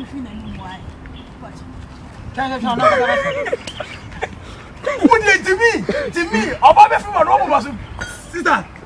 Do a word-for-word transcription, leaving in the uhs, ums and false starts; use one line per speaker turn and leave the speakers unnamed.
you feel anymore.
Can't get on. Who did to me? To me, I'm not from a normal sister.